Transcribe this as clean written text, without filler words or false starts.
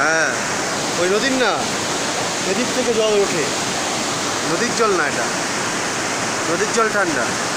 হ্যাঁ, ওই নদীর না, এদিক থেকে জল ওঠে। নদীর জল না, এটা নদীর জল ঠান্ডা।